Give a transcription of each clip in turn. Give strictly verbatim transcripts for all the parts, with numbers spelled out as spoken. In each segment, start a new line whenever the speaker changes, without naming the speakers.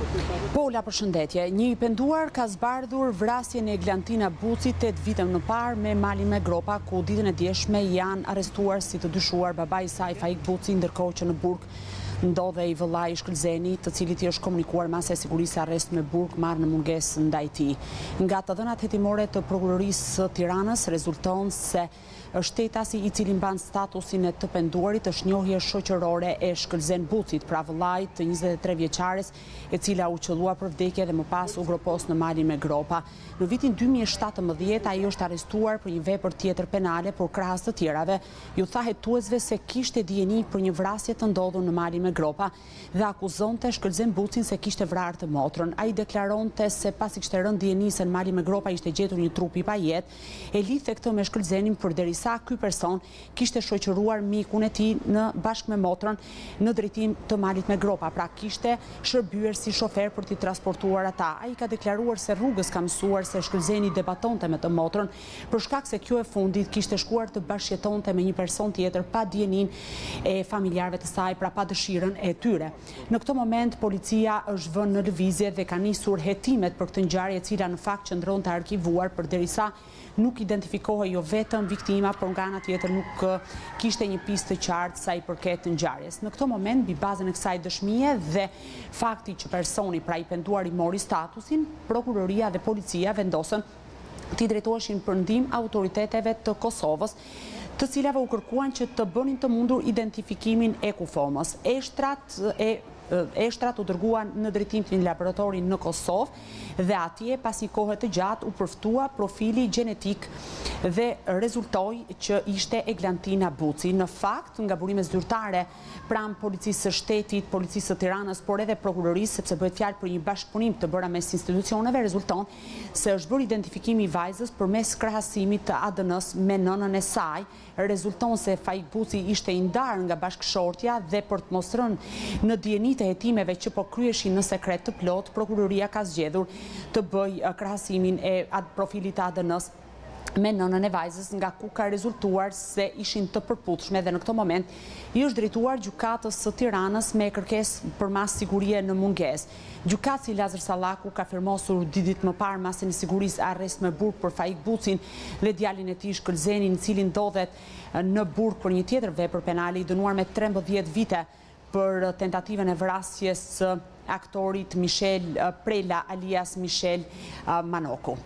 Pola, përshëndetje. Një i penduar ka zbardhur vrasjen e Eglantina Bucit tetë vite më parë me malin me gropa, ku ditën e djeshme janë arrestuar si të dyshuar babai i saj Faik Buci, ndërkohë që në burg ndodhej vëllai i shkëlzeni, të cilit i është komunikuar mase e sigurisë arrest me burg marrë në mungesë ndaj tij. Nga të dhënat hetimore të prokurorisë së Tiranës rezulton se shtetasi i cili mban statusin e të penduarit është njohje shoqërore e Shkëlzen Bucit, pra vëllait të njëzet e tre vjeçares, e cila u qellua për vdekje dhe më pas u gropos në malin me gropa. Në vitin dy mijë e shtatëmbëdhjetë ai është arrestuar për një vepër tjetër penale, por krahas të tjerave ju tha hetuesve se kishte dijeni për një vrasje të ndodhur në malin me gropa dhe akuzonte Shkëlzen Bucin se kishte vrarë të motrën. Ai deklaronte se pasi kishte rënë dijeni se në malin me gropa ishte gjetur një trup i pajet, e lidhte këtë me Shkëlzenin përderisa sa ky person kishte shoqëruar mikun e tij në bashkë me motrën në drejtim të malit me gropa, pra kishte shërbyer si shofer për t'i transportuar ata. Ai ka deklaruar se rrugës ka mësuar se Shkëlzeni debatonte me të motrën për shkak se kjo e fundit kishte shkuar të bashkëjetonte me një person tjetër pa dijenin e familjarëve të saj, pra pa dëshirën e tyre. Në këtë moment policia është vënë në lëvizje dhe ka nisur hetimet për këtë ngjarje, e cila në fakt qëndronte arkivuar përderisa nuk identifikohej jo vetëm viktima, por nga ana tjetër nuk kishte një pistë të qartë sa i përket ngjarjes. Në këtë moment, mbi bazën e kësaj dëshmie dhe fakti që personi, pra i penduari, mori statusin, prokuroria dhe policia vendosën t'i drejtoheshin për ndihmë autoriteteve të Kosovës, të cilave u kërkuan që të bënin të mundur identifikimin e kufomës. Eshtrat e Eshtrat u dërguan në drejtim të një laboratori në Kosovë dhe atje pas një kohe të gjatë u përftua profili gjenetik dhe rezultoi që ishte Eglantina Buci. Në fakt, nga burime zyrtare pranë policisë së shtetit, policisë së Tiranës, por edhe prokurorisë, sepse bëhet fjalë për një bashkëpunim të bëra mes institucioneve, rezulton se është bërë identifikimi i vajzës përmes krahasimit të A D N-s me nënën e saj. Rezulton se Faik Buci ishte i ndarë nga bashkëshortja dhe për të mos rënë në dijeni të hetimeve që po kryeshin në sekret të plot, prokuroria ka zgjedhur të bëj krahasimin e profilit të A D N-s me nënën e vajzës, nga ku ka rezultuar se ishin të përputhshme dhe në këtë moment i është drejtuar gjykatës së Tiranës me kërkesë për mas sigurie në mungesë. Gjykatësi Lazar Sallaku ka firmosur dy ditë më parë masën e sigurisë arrest me burg për Faik Bucin dhe djalin e tij Shkëlzenin, i cili ndodhet në burg për një tjetër vepër penale, i dënuar me trembëdhjetë vite për tentativën e vrasjes së aktorit Michel Prela alias Michel Manoku.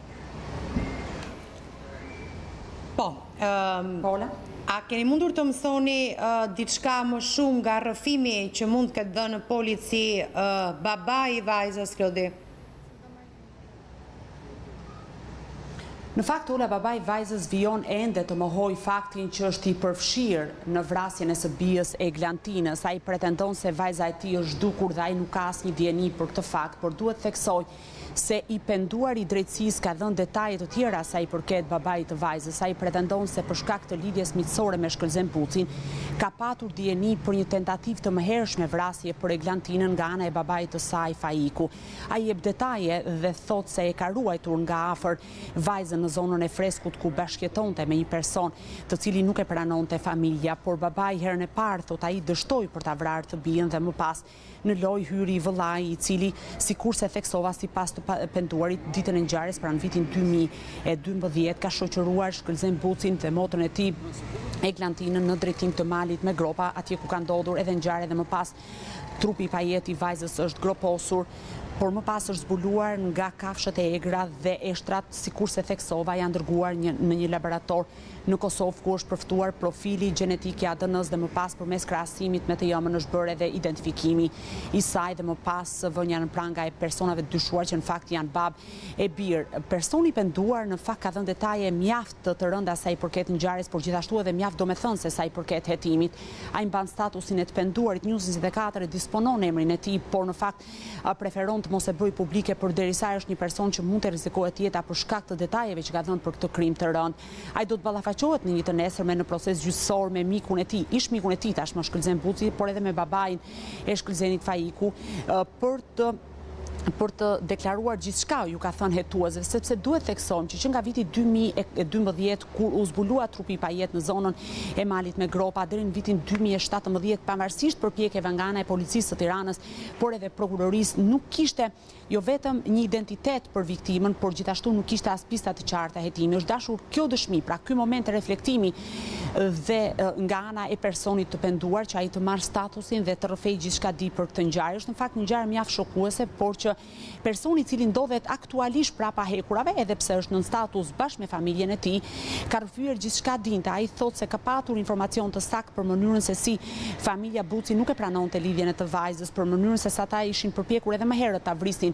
Po,
Pola?
A keni mundur të mësoni diçka më shumë nga rrëfimi që mund këtë dhënë polici babai i vajzës, Klodi?
Në fakt, Ola, babai i vajzës vijon ende të mohoj faktin që është i përfshirë në vrasjen e së bijës Eglantinës. Ai pretendon se vajza e tij është dukur dhe ai nuk ka asnjë dijeni për këtë fakt, por duhet theksoj se i penduar i drejtësisë ka dhënë detaje të tjera sa i përket babait të vajzës. Ai pretendon se për shkak të lidhjes miqësore me Shkëlzen Bucin ka patur dijeni për një tentativë të mëhershme vrasje për Eglantinën nga ana e babait të saj Faiku. Ai jep detaje dhe thot se e ka ruajtur nga afër vajzën në zonën e freskut ku bashkëjetonte me një person të cili nuk e pranonte familja, por babai herën e parë thot ai dështoi për ta vrarë të bijën dhe më pas në lojë hyri vëllai i cili, sikurse theksova sipas të penduarit, ditën e ngjarjes, pra në vitin dy mijë e dymbëdhjetë, ka shoqëruar Shkëlzen Bucin dhe motrën e tij Eglantinën në drejtim të malit me gropa, atje ku ka ndodhur edhe ngjarje dhe më pas trupi i pajet i vajzës është groposur, por më pas është zbuluar nga kafshët e egra dhe eshtrat, sikurse theksova, janë dërguar një, në një laborator në Kosovë ku është përftuar profili gjenetik i A D N-s dhe më pas përmes krahasimit me të jomën është bërë edhe identifikimi i saj dhe më pas vënia në pranga e personave dyshuar që në fakt janë bab e birë. Personi penduar në fakt ka dhënë detaje mjaft të, të rënda sa i përket ngjarjes, por gjithashtu edhe mjaft domethënëse sa i përket hetimit. Ai mban statusin e të penduarit, njëzet e njëzet e katër disponon emrin e tij, por në fakt preferon të mos e bëj publike përderisa është një person që mund të rrezikohet jeta për shkak të detajeve që ka dhënë për këtë krim të rënd. Ai do të ballafaqohet në një të nesërme në proces gjyqësor me mikun e tij, ish mikun e tij tashmë Shkëlzen Buci, por edhe me babain e Shkëlzenit Faiku, për të për të deklaruar gjithçka, ju ka thënë hetuesve, sepse duhet theksojmë që që nga viti dy mijë e dymbëdhjetë, kur u zbulua trupi i pajet në zonën e malit me gropa, deri në vitin dy mijë e shtatëmbëdhjetë, pavarësisht përpjekjeve nga ana e policisë së Tiranës, por edhe prokurorisë, nuk kishte jo vetëm një identitet për viktimën, por gjithashtu nuk kishte as pista të qarta hetimi. Është dashur kjo dëshmi, pra ky moment e reflektimi dhe nga ana e personit të penduar, që ai të marrë statusin dhe të rrëfej gjithçka di për këtë ngjarje. Është në fakt një ngjarje mjaft shokuese, por që personi i cili ndodhet aktualisht prapa hekurave, edhe pse është në status bashkë me familjen e tij, ka rrëfyer gjithçka dinte. Ai thotë se ka patur informacion të saktë për mënyrën se si familja Buci nuk e pranonte lidhjen e të vajzës, për mënyrën se sa ata ishin përpjekur edhe më herët ta vrisin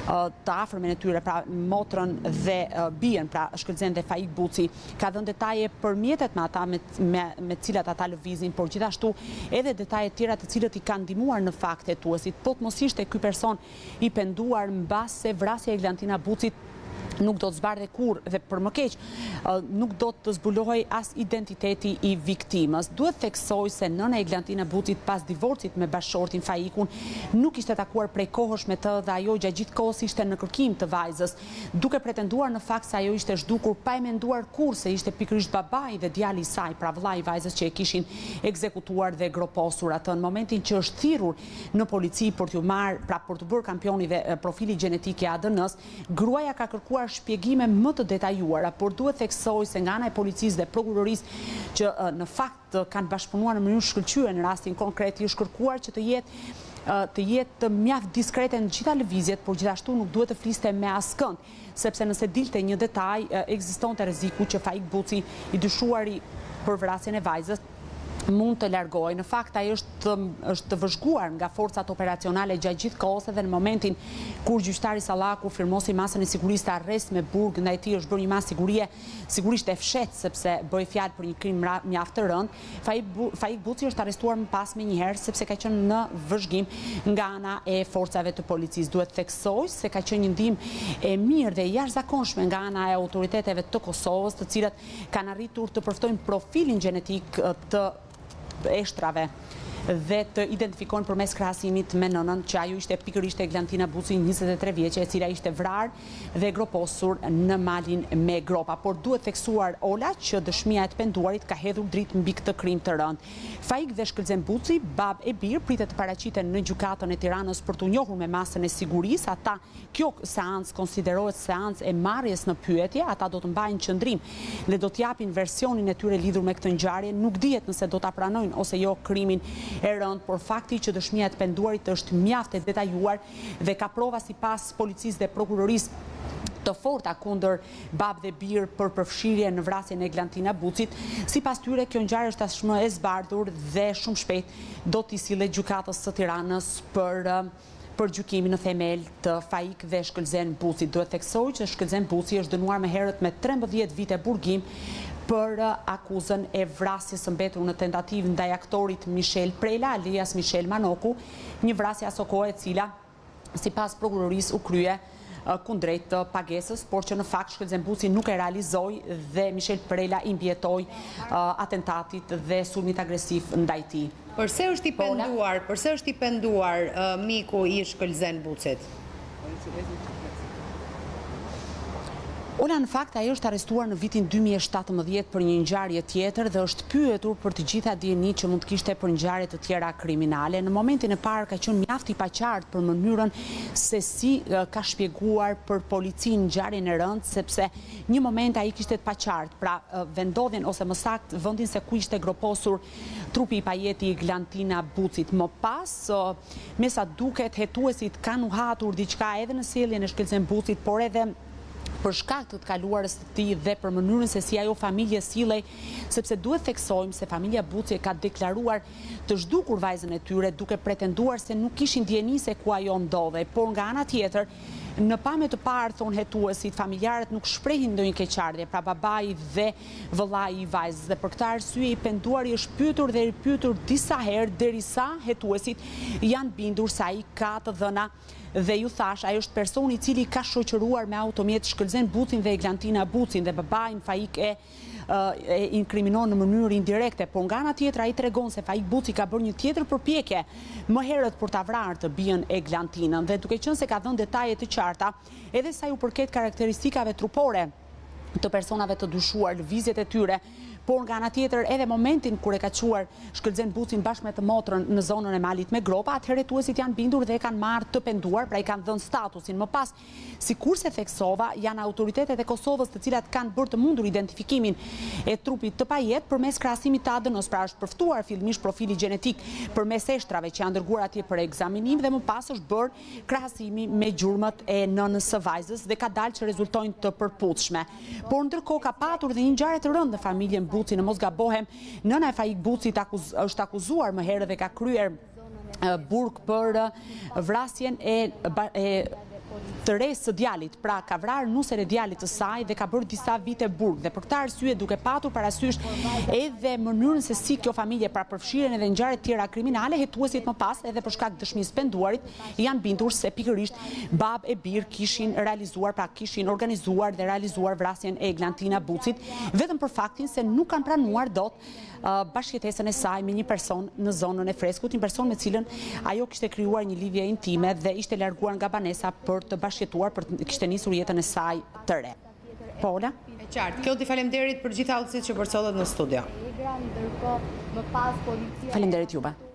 të afërmen e tyre, pra motrën dhe bien, pra shkëlqen dhe Faik Buci. Ka dhënë detaje për mjetet me ata me, me, me cilat ata lëvizin, por gjithashtu edhe detaje tjera të cilët i kanë ndihmuar në fakt hetuesit. Po të mos ishte ky person i penduar mbas se vrasja e Eglantina Bucit nuk do të zbardhe kur, dhe për më keq, nuk do të zbulohej as identiteti i viktimës. Duhet theksoj se nëna Eglantina Bucit pas divorcit me bashortin Faikun nuk ishte takuar prej kohësh me të dhe ajo gjatë gjithë kohës ishte në kërkim të vajzës, duke pretenduar në fakt se ajo ishte zhdukur pa e menduar kur se ishte pikërisht babai dhe djali i saj, pra vëllai i vajzës, që e kishin ekzekutuar dhe groposur atë. Në momentin që është thirrur në polici për t'u marrë, pra për të bërë kampioni dhe profili gjenetik i A D N-s, gruaja ka kërkuar shpjegime më të detajuara, por duhet theksoj se nga ana e policisë dhe prokurorisë, që në fakt kanë bashkëpunuar në mënyrë shkëlqyer në rastin konkret, i është kërkuar që të jetë të jetë mjaft diskrete në gjitha lëvizjet, por gjithashtu nuk duhet të fliste me askënd, sepse nëse dilte një detaj, ekzistonte rreziku që Faik Buci, i dyshuari për vrasjen e vajzës, mund të largohej. Në fakt ai është është të vëzhguar nga forcat operacionale gjatë gjithë kohës, edhe në momentin kur gjyqtari Sallaku firmosi masën e sigurisë të arrest me burg, ndaj tij është bërë një masë sigurie, sigurisht e fshehtë sepse bëhej fjalë për një krim mjaft të rënd. Faik Buci është arrestuar më pas menjëherë sepse ka qenë në vëzhgim nga ana e forcave të policisë. Duhet theksoj se ka qenë një ndihmë e mirë dhe jashtëzakonshme nga ana e autoriteteve të Kosovës, të cilat kanë arritur të përftojnë profilin gjenetik të eshtrave dhe të identifikojnë përmes krahasimit me nënën, që ajo ishte pikërisht Eglantina Buci, njëzet e tre vjeçe, e cila ishte vrarë dhe groposur në malin me gropa. Por duhet theksuar Ola që dëshmia e të penduarit ka hedhur dritë mbi këtë krim të rënd. Faik dhe Shkëlqen Buci, bab e bir, pritet të paraqiten në gjykatën e Tiranës për t'u njohur me masën e sigurisë. Ata, kjo seancë konsiderohet seancë e marrjes në pyetje, ata do të mbajnë qëndrim dhe do t'japin versionin e tyre lidhur me këtë ngjarje. Nuk dihet nëse do ta pranojnë ose jo krimin e rënd, por fakti që dëshmia e të penduarit është mjaft e detajuar dhe ka prova sipas policisë dhe prokurorisë të forta kundër bab dhe bir për përfshirje në vrasjen e Eglantina Bucit. Sipas tyre, kjo ngjarje është tashmë e zbardhur dhe shumë shpejt do t'i sillet gjykatës së Tiranës për për gjykimin në themel të Faik dhe Shkëlqen Bucit. Duhet theksoj që Shkëlqen Buci është dënuar më herët me trembëdhjetë vite burgim për akuzën e vrasjes së mbetur në tentativë ndaj aktorit Michel Prela, alias Michel Manoku, një vrasje asokohe e cila sipas prokurorisë u krye kundrejt pagesës, por që në fakt Shkëlqen Buci nuk e realizoi dhe Michel Prela i mbijetoi atentatit dhe sulmit agresiv ndaj tij.
Përse është i penduar, përse është i penduar miku i Shkëlqen Bucit?
Ola, në fakt, ajo është arrestuar në vitin dy mijë e shtatëmbëdhjetë për një ngjarje tjetër dhe është pyetur për të gjitha dienitë që mund të kishte për ngjarje të tjera kriminale. Në momentin e parë ka qenë mjaft i paqartë për mënyrën se si ka shpjeguar për policinë ngjarjen e rënd, sepse një moment ai kishte të paqartë, pra vendodhjen ose më saktë vendin se ku ishte groposur trupi i pajeti Eglantina Bucit. Më pas, me sa duket, hetuesit kanë uhatur diçka edhe në sjelljen e Shkëlqen Bucit, por edhe për shkak të të kaluarës të tij dhe për mënyrën se si ajo familje sillej, sepse duhet theksojmë se familja Buci ka deklaruar të zhdukur vajzën e tyre duke pretenduar se nuk kishin dieni se ku ajo ndodhej, por nga ana tjetër, në pamje të parë, thonë hetuesit, familjarët nuk shprehin ndonjë keqardhje, pra babai dhe vëllai i vajzës, dhe për këtë arsye i penduari është pyetur dhe ripyetur disa herë derisa hetuesit janë bindur se ai ka të dhëna dhe ju thash, ai është personi i cili ka shoqëruar me automjet Shkëlqen Bucin dhe Eglantina Bucin, dhe babain Faik e e inkriminon në mënyrë indirekte, por nga ana tjetër ai tregon se Faik Buci ka bërë një tjetër përpjekje më herët për ta vrarë të bijën Eglantinën, dhe duke qenë se ka dhënë detaje të qarta edhe sa ju përket karakteristikave trupore të personave të dyshuar, lëvizjet e tyre, por nga ana tjetër edhe momentin kur e ka quar Shkëlqen Bucin bashkë me të motrën në zonën e malit me gropa, atëherë hetuesit janë bindur dhe e kanë marrë të penduar, pra i kanë dhënë statusin. Më pas, sikurse theksova, janë autoritetet e Kosovës të cilat kanë bërë të mundur identifikimin e trupit të pajet përmes krahasimit të A D N-s, pra është përftuar fillimisht profili gjenetik përmes eshtrave që janë dërguar atje për ekzaminim dhe më pas është bërë krahasimi me gjurmët e nënës së vajzës dhe ka dalë që rezultojnë të përputhshme. Por ndërkohë ka patur dhe një ngjarje të rëndë në familjen Buci, në mos gabohem, nëna e Faik Bucit akuz, është akuzuar më herë dhe ka kryer burg për vrasjen e, e të resë së djalit, pra ka vrarë nusën e djalit të saj dhe ka bërë disa vite burg, dhe për këtë arsye duke patur parasysh edhe mënyrën se si kjo familje pra përfshiren edhe ngjarje tjera kriminale, hetuesit më pas edhe për shkak dëshmisë penduarit janë bindur se pikërisht bab e bir kishin realizuar, pra kishin organizuar dhe realizuar vrasjen e Eglantina Bucit, vetëm për faktin se nuk kanë pranuar dot uh, bashkëjetesën e saj me një person në zonën e freskut, një person me cilën ajo kishte krijuar një lidhje intime dhe ishte larguar nga banesa për të bashkëjetuar, për të kishte nisur jetën e saj të re. Pola?
E qartë. Kjo ti faleminderit për gjitha udhësit që përcollet në studio.
Faleminderit juve.